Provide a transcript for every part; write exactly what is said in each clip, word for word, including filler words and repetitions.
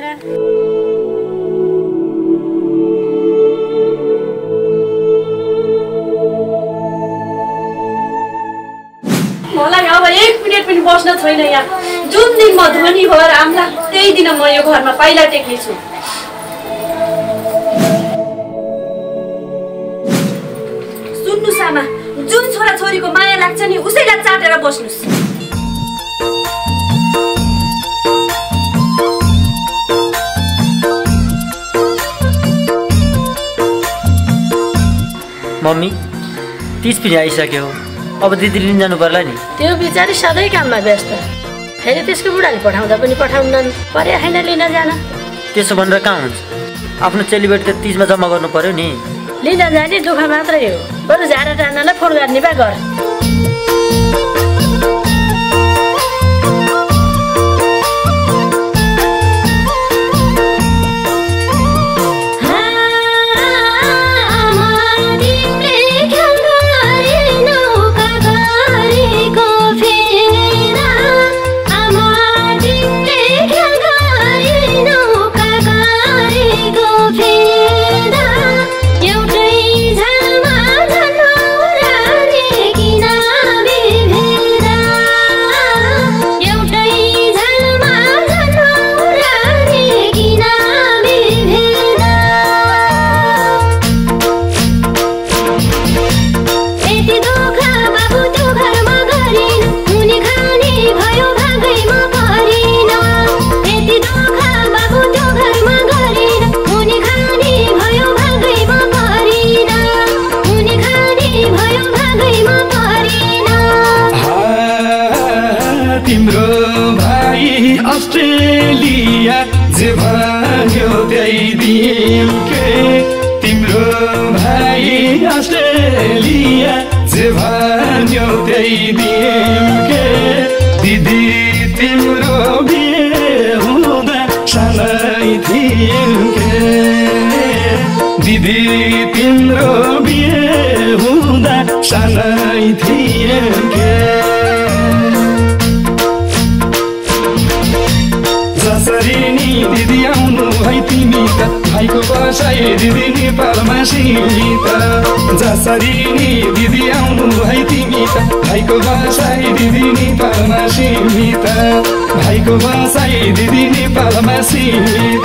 मलाई अब एक मिनट पनि बस्न छैन यहाँ। जुन दिन म धनी भएर आम्ला त्यही दिन म यो घरमा पाइला टेक्नेछु। सुन्नुस् आमा, जुन छोरा छोरीको माया लाग्छ नि उसैलाई चाटेर बस्नुस्। मम्मी तीस पनि आइसक्यो, अब दिदी लिन जानु पर्ला नि। त्यो बिचारी सधैँ काममा व्यस्त, फेरि त्यसको बुढाले पठाउँदा पनि पठाउन्नन्, पर्या छैन लिन जान। त्यसो भनेर कहाँ हुन्छ, आफ्नो चेलीबेटी त तीसमा जम्मा गर्नु पर्यो नि। लिन जाने दुःख मात्रै हो, बरु झाडा टान्नलाई फोन गर्ने भए गर। अस्ट्रेलिया जे भन्यो त्यही दिएँ के, तिम्रो भाइ अस्ट्रेलिया जे भन्यो त्यही दिएँ के। दिदी तिम्रो बिहे हुँदा सानै थिएँ के, दिदी तिम्रो बिहे हुँदा सानै थिएँ के। जसरी नि दिदी आउनु है तिमी त भाइको बसाइ दिदी नेपालमा सीमित। जसरी नि दिदी आउनु है तिमी त भाइको बसाइ दिदी नेपालमा सीमित, भाइको बसाइ दिदी नेपालमा सीमित।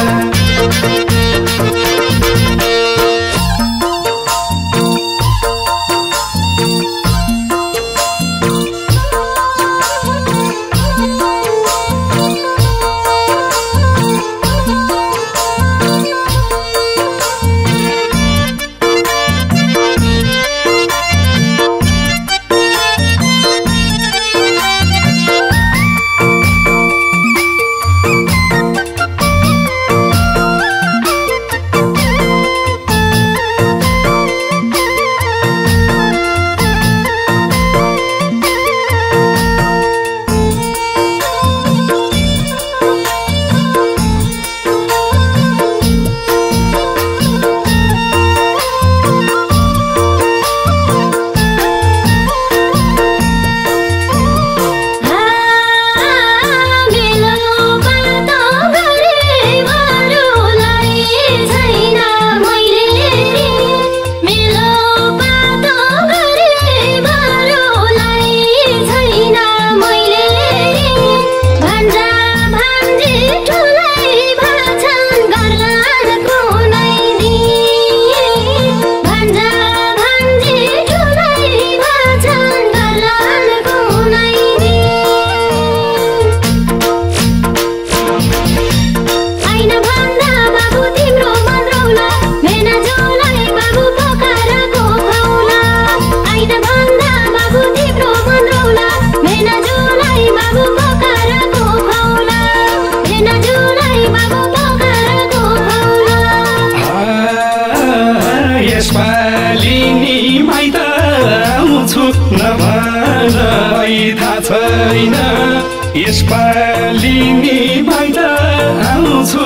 यसपालि नि बाहिर आउँछु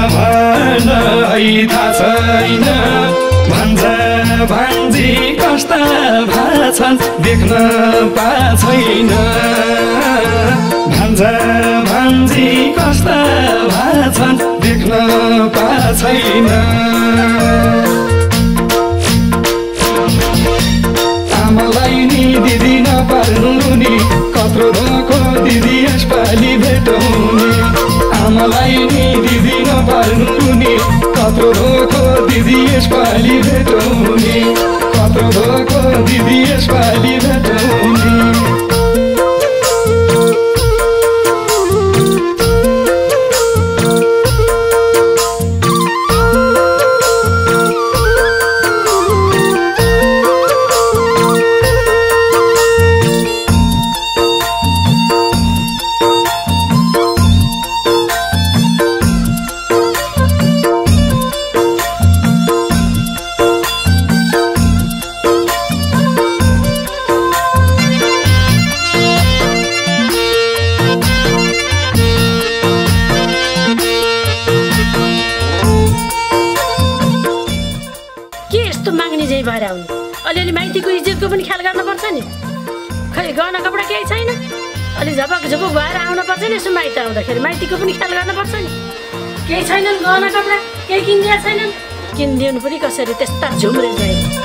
नभन है थाहा छैन। भन्छ भान्जी कस्ता भाछन् देख्न पाछैन। भन्छ भान्जी कस्ता भाछन् छैन आमालाई नि दिदी नपार्नु नि कत्रो धोको दिदी यसपालि भेटौँ आमालाई नि दिदी नपार्नु नि कत्रो धोको दिदी यसपालि भेटौँ कत्रो धोको दिदी यसपालि भेटौँ भएर आउनु अलिअलि माइतीको इज्जतको पनि ख्याल गर्नुपर्छ नि खै गहना कपडा केही छैन अलि झपक झपक भएर आउनुपर्छ नि यसो माइत आउँदाखेरि माइतीको पनि ख्याल गर्नुपर्छ नि केही छैनन् गहना कपडा केही किनिदिया छैनन् किनिदिनु पनि कसरी त्यस्ता झुम्रे गए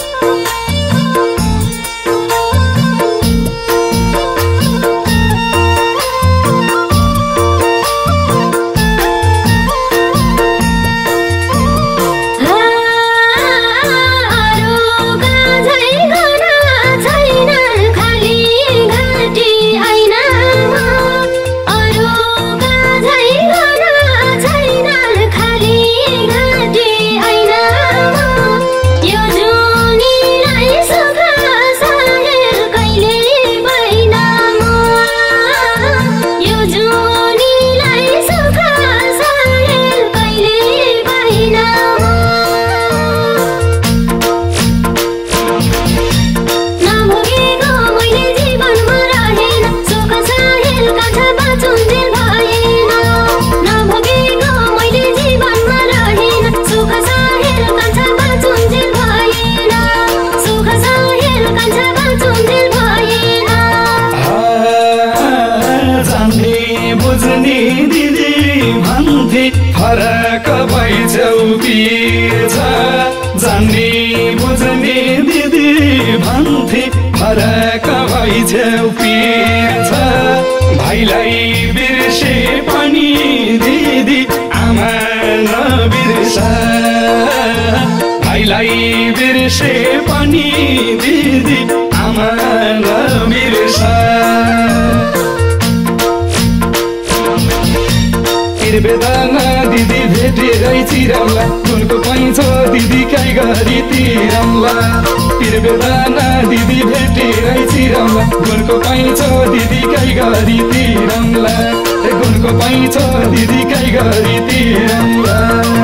फरक भइछौ पिर छ जान्ने बुझ्ने दिदी भन्थे फरक भइछौ पिर छ भाइलाई बिर्से पनि दिदी आमा नबिर्स भाइलाई बिर्से पनि दिदी आमा नबिर्स बेदाना दिदी भेटेरै चिरौला गुणको पैँचो दिदी काई गरी तिरौला बेदाना दिदी भेटेरै चिरौला गुणको पैँचो दिदी काई गरी तिरौला गुणको पैँचो दिदी काई गरी तिरौला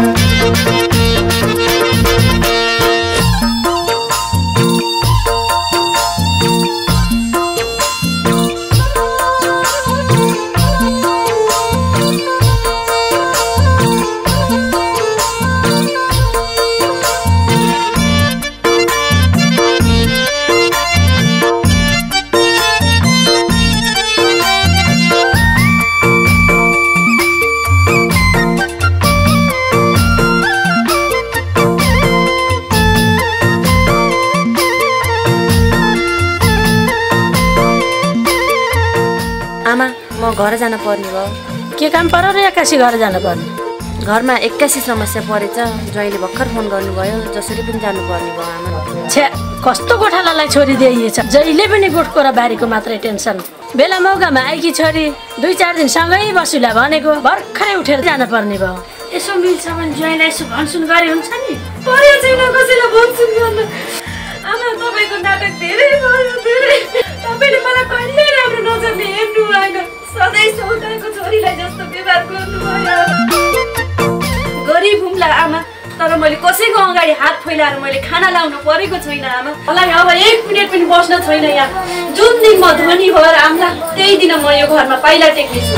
आमा म घर जान पर्ने भयो के काम पर्यो र एक्कासी घर जानु पर्ने घरमा एक्कासी समस्या परेछ ज्वाइँले भर्खर फोन गर्नुभयो जसरी पनि जानुपर्ने भयो आमा छ्या कस्तो गोठालालाई छोरी दिइएछ जहिले पनि गोठको र बारीको मात्रै टेन्सन बेला मौकामा आएकी छोरी दुई चार दिन सँगै बसुला भनेको भर्खरै उठेर जानु पर्ने भयो यसो मिल्छ भने ज्वाइँलाई यसो भनसुन गरे हुन्छ नि परे छैन कसैलाई भनसुन गर्न आमा तपाईँको नाटक धेरै भयो धेरै तपाईँले मलाई कहिले राम्रो नजरले हेर्नु भएन सधैँ सौदाको छोरीलाई जस्तो व्यवहार गर्नुभयो गरिब हुम्ला आमा तर मैले कसैको अगाडि हात फैलाएर मैले खाना लाउनु परेको छैन आमा मलाई अब एक मिनट पनि बस्न छैन यहाँ जुन दिन म धनी भएर आम्ला त्यही दिन म यो घरमा पाइला टेक्नेछु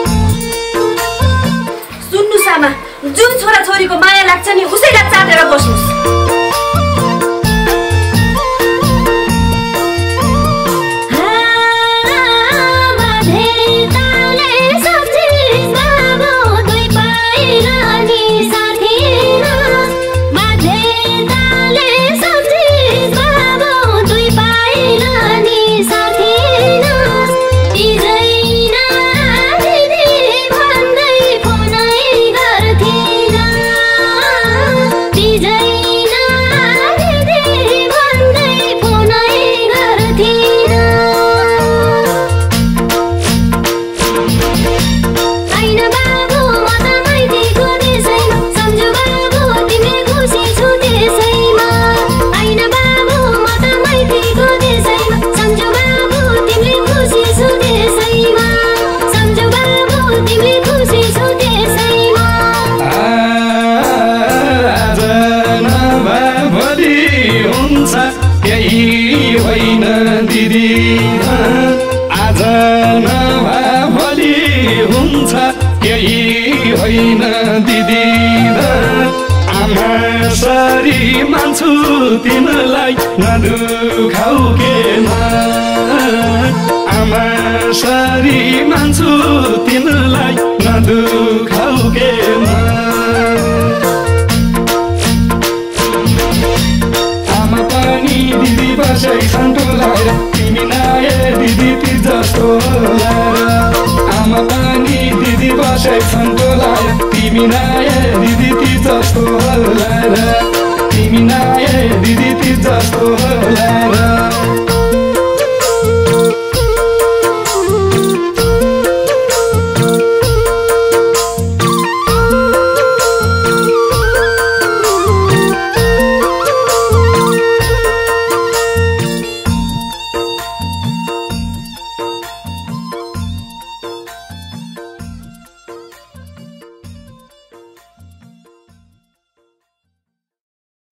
सुन्नुहोस् आमा जुन छोराछोरीको माया लाग्छ नि उसैलाई चाटेर बस्नुहोस् साथी पाउँदिन दिदी आमा सरी मान्छु तिमीलाई नदुखाउ केमा आमा सरी मान्छु तिमीलाई नदुखाउ केमा आमा पनि दिदी बसै सन्तोलाएर तिमी नआए दिदी ती जस्तो आमा पनि दिदी बसै सन्तोलाएर तिमी नआए दिदी ती जस्तो तिमी नआए दिदी ती जस्तो